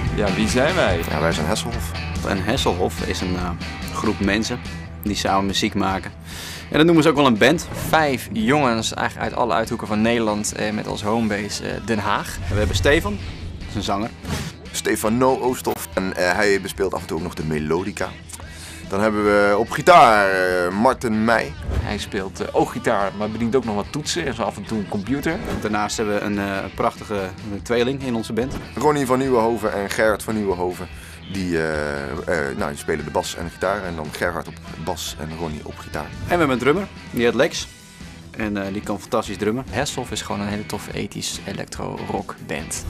Ja, wie zijn wij? Ja, wij zijn Hesselhoff. En Hesselhoff is een groep mensen die samen muziek maken. En dat noemen ze ook wel een band. 5 jongens eigenlijk uit alle uithoeken van Nederland met als homebase Den Haag. We hebben Stefan, dat is een zanger. Stefano Oosthoff en hij bespeelt af en toe ook nog de melodica. Dan hebben we op gitaar Marten Meij. Hij speelt ook gitaar, maar bedient ook nog wat toetsen en zo af en toe een computer. Daarnaast hebben we een prachtige tweeling in onze band. Ronnie van Nieuwenhoven en Gerhard van Nieuwenhoven. Die spelen de bas en de gitaar. En dan Gerhard op bas en Ronnie op gitaar. En we hebben een drummer, die heet Lex. En die kan fantastisch drummen. Hesselhoff is gewoon een hele toffe ethisch electro-rock band.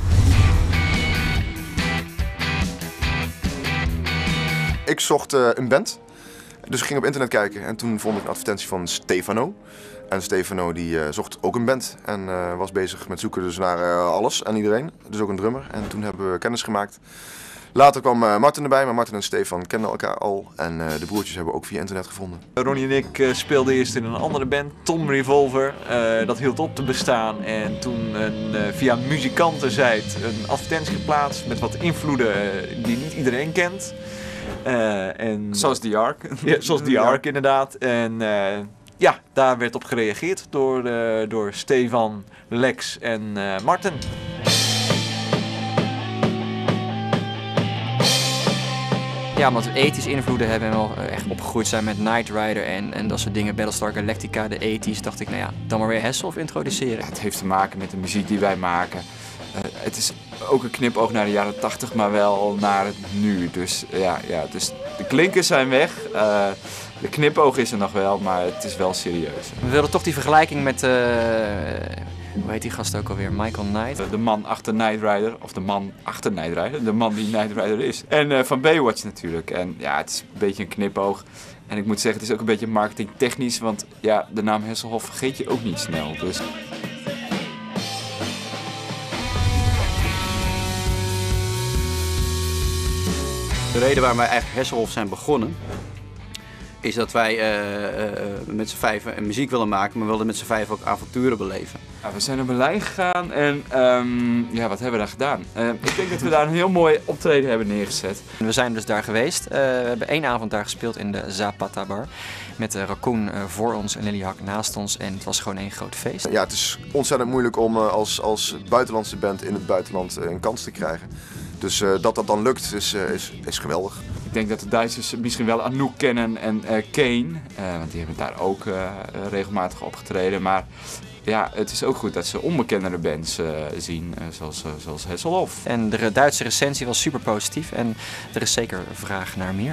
Ik zocht een band, dus ik ging op internet kijken en toen vond ik een advertentie van Stefano. En Stefano die zocht ook een band en was bezig met zoeken dus naar alles en iedereen, dus ook een drummer. En toen hebben we kennis gemaakt. Later kwam Marten erbij, maar Marten en Stefan kenden elkaar al en de broertjes hebben we ook via internet gevonden. Ronnie en ik speelden eerst in een andere band, Tom Revolver. Dat hield op te bestaan en toen via muzikantenzijde een advertentie geplaatst met wat invloeden die niet iedereen kent. Zoals The Ark. Ja, zoals The Ark inderdaad. En ja, daar werd op gereageerd door Stefan, Lex en Marten. Ja, omdat we ethisch invloeden hebben en wel echt opgegroeid zijn met Knight Rider en dat soort dingen. Battlestar Galactica, de ethisch, dacht ik, nou ja, dan maar weer Hesselhoff introduceren. Het heeft te maken met de muziek die wij maken. Het is ook een knipoog naar de jaren 80, maar wel naar het nu. Dus dus de klinkers zijn weg. De knipoog is er nog wel, maar het is wel serieus. We wilden toch die vergelijking met, hoe heet die gast ook alweer, Michael Knight? De man achter Knight Rider, of de man achter Knight Rider, de man die Knight Rider is. En van Baywatch natuurlijk. En ja, het is een beetje een knipoog. En ik moet zeggen, het is ook een beetje marketingtechnisch, want ja, de naam Hesselhoff vergeet je ook niet snel. Dus... De reden waarom wij eigenlijk Hesselhoff zijn begonnen, is dat wij met z'n 5 muziek willen maken, maar we wilden met z'n 5 ook avonturen beleven. Ja, we zijn naar Berlijn gegaan en wat hebben we daar gedaan? Ik denk dat we daar een heel mooi optreden hebben neergezet. We zijn dus daar geweest. We hebben 1 avond daar gespeeld in de Zapata Bar. Met Raccoon voor ons en Lily Hak naast ons. En het was gewoon één groot feest. Ja, het is ontzettend moeilijk om als buitenlandse band in het buitenland een kans te krijgen. Dus dat dan lukt is geweldig. Ik denk dat de Duitsers misschien wel Anouk kennen en Kane. Want die hebben daar ook regelmatig opgetreden. Maar ja, het is ook goed dat ze onbekendere bands zien, zoals Hesselhoff. En de Duitse recensie was super positief. En er is zeker vraag naar meer.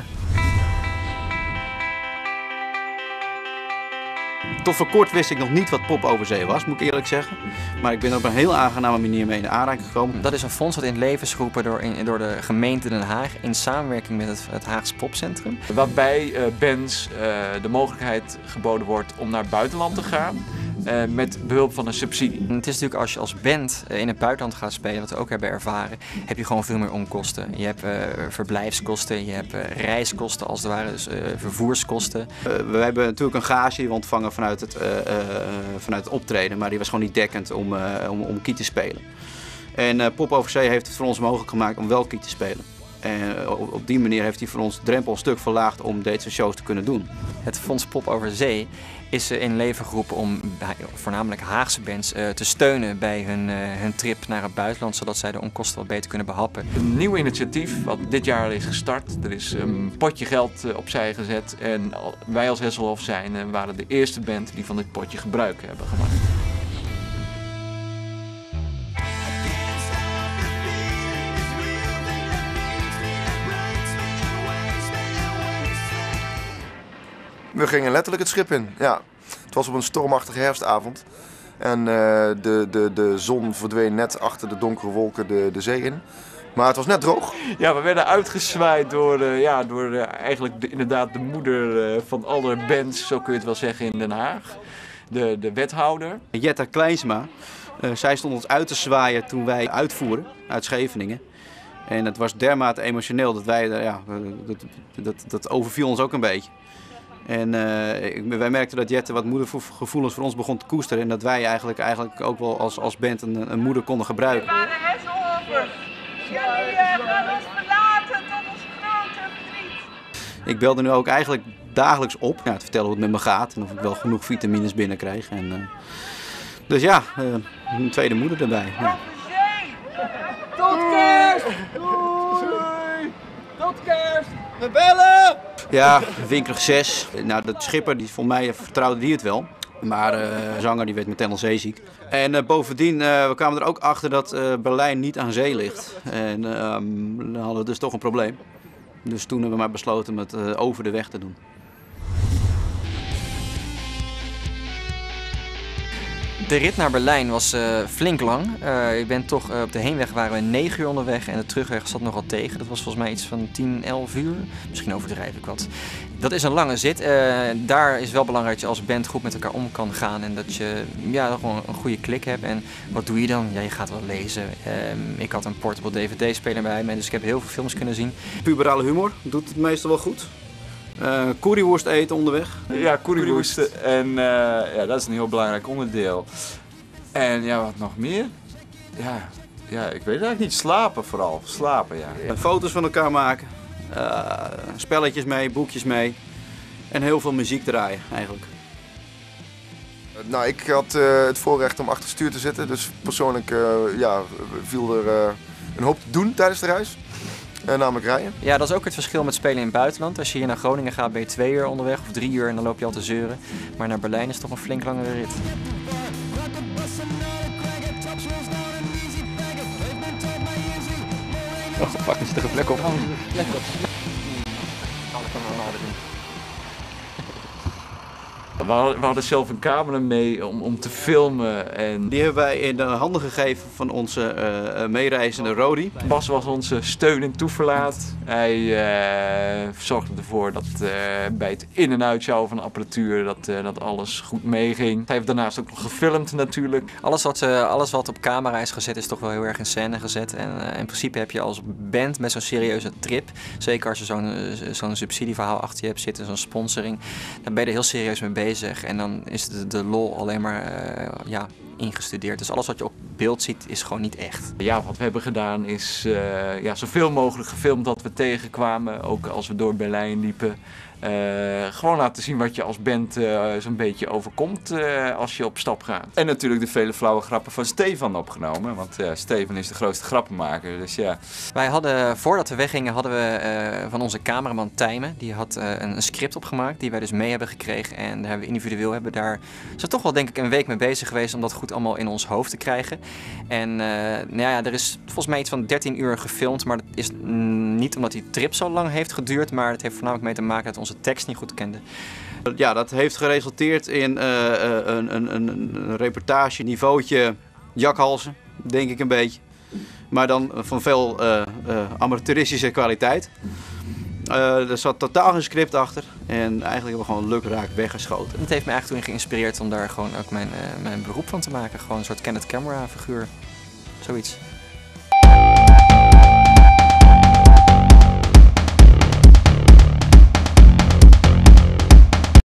Tot voor kort wist ik nog niet wat Pop over Zee was, moet ik eerlijk zeggen. Maar ik ben er op een heel aangename manier mee in de aanraking gekomen. Dat is een fonds dat in het leven is geroepen door de gemeente Den Haag in samenwerking met het Haagse Popcentrum. Waarbij bands de mogelijkheid geboden wordt om naar het buitenland te gaan. Met behulp van een subsidie. Het is natuurlijk als je als band in het buitenland gaat spelen, wat we ook hebben ervaren, heb je gewoon veel meer onkosten. Je hebt verblijfskosten, je hebt reiskosten als het ware, dus vervoerskosten. We hebben natuurlijk een gage die we ontvangen vanuit het optreden, maar die was gewoon niet dekkend om Kiet te spelen. En Pop over Zee heeft het voor ons mogelijk gemaakt om wel Kiet te spelen. En op die manier heeft hij voor ons de drempel een stuk verlaagd om deze shows te kunnen doen. Het Fonds Pop over Zee is in leven geroepen om voornamelijk Haagse bands te steunen bij hun trip naar het buitenland, zodat zij de onkosten wat beter kunnen behappen. Een nieuw initiatief wat dit jaar is gestart. Er is een potje geld opzij gezet en wij als Hesselhoff waren de eerste band die van dit potje gebruik hebben gemaakt. We gingen letterlijk het schip in, ja. Het was op een stormachtige herfstavond. En de zon verdween net achter de donkere wolken de zee in. Maar het was net droog. Ja, we werden uitgezwaaid door eigenlijk inderdaad de moeder van alle bands, zo kun je het wel zeggen, in Den Haag. De wethouder. Jetta Kleinsma, zij stond ons uit te zwaaien toen wij uitvoeren uit Scheveningen. En het was dermate emotioneel dat dat overviel ons ook een beetje. En wij merkten dat Jette wat moedergevoelens voor ons begon te koesteren. En dat wij eigenlijk ook wel als band een moeder konden gebruiken. We waren Hesselhoffers. Jullie gaan ons verlaten tot ons grote verdriet. Ik belde nu ook eigenlijk dagelijks op te vertellen hoe het met me gaat en of ik wel genoeg vitamines binnenkrijg. Dus ja, een tweede moeder erbij. Ja. Tot kerst! Doei! Tot kerst! We bellen! Ja, winkelig 6. Nou, de schipper, die volgens mij vertrouwde die het wel. Maar de zanger die werd meteen al zeeziek. En bovendien, we kwamen er ook achter dat Berlijn niet aan zee ligt. En dan hadden we dus toch een probleem. Dus toen hebben we maar besloten om het over de weg te doen. De rit naar Berlijn was flink lang. Ik ben toch op de heenweg waren we 9 uur onderweg en de terugweg zat nogal tegen. Dat was volgens mij iets van 10, 11 uur. Misschien overdrijf ik wat. Dat is een lange zit. Daar is wel belangrijk dat je als band goed met elkaar om kan gaan en dat je gewoon een goede klik hebt. En wat doe je dan? Ja, je gaat wel lezen. Ik had een portable DVD-speler bij me, dus ik heb heel veel films kunnen zien. Puberale humor doet het meestal wel goed. Curryworst eten onderweg. Ja, curryworst. En dat is een heel belangrijk onderdeel. En ja, wat nog meer? Ja, ik weet het eigenlijk niet. Slapen vooral. Slapen, ja. Foto's van elkaar maken. Spelletjes mee, boekjes mee. En heel veel muziek draaien eigenlijk. Nou, ik had het voorrecht om achter het stuur te zitten. Dus persoonlijk viel er een hoop te doen tijdens de reis. Namelijk rijden. Ja, dat is ook het verschil met spelen in het buitenland. Als je hier naar Groningen gaat ben je 2 uur onderweg of 3 uur en dan loop je al te zeuren. Maar naar Berlijn is het toch een flink langere rit. Oh, fuck, er zit er een vlek op. We hadden zelf een camera mee om te filmen. En Die hebben wij in de handen gegeven van onze meereizende Rodi. Bas was onze steun en toeverlaat. Hij zorgde ervoor dat bij het in- en uitjouwen van de apparatuur dat alles goed meeging. Hij heeft daarnaast ook nog gefilmd natuurlijk. Alles wat op camera is gezet is toch wel heel erg in scène gezet. En in principe heb je als band met zo'n serieuze trip, zeker als je zo'n subsidieverhaal achter je hebt zitten, zo'n sponsoring, dan ben je er heel serieus mee bezig. En dan is de lol alleen maar ingestudeerd. Dus alles wat je op beeld ziet is gewoon niet echt. Ja, wat we hebben gedaan is zoveel mogelijk gefilmd dat we tegenkwamen. Ook als we door Berlijn liepen. Gewoon laten zien wat je als band zo'n beetje overkomt als je op stap gaat. En natuurlijk de vele flauwe grappen van Stefan opgenomen. Want Stefan is de grootste grappenmaker. Dus ja. Wij hadden, voordat we weggingen, hadden we van onze cameraman Tijmen. Die had een script opgemaakt die wij dus mee hebben gekregen. En daar hebben we individueel zijn toch wel denk ik een week mee bezig geweest om dat goed allemaal in ons hoofd te krijgen. En er is volgens mij iets van 13 uur gefilmd. Maar dat is niet omdat die trip zo lang heeft geduurd. Maar het heeft voornamelijk mee te maken dat onze tekst niet goed kenden. Ja, dat heeft geresulteerd in een reportage niveautje jakhalzen, denk ik een beetje. Maar dan van veel amateuristische kwaliteit. Er zat totaal geen script achter en eigenlijk hebben we gewoon lukraak weggeschoten. Het heeft me eigenlijk toen geïnspireerd om daar gewoon ook mijn beroep van te maken. Gewoon een soort Kenneth Camera figuur. Zoiets.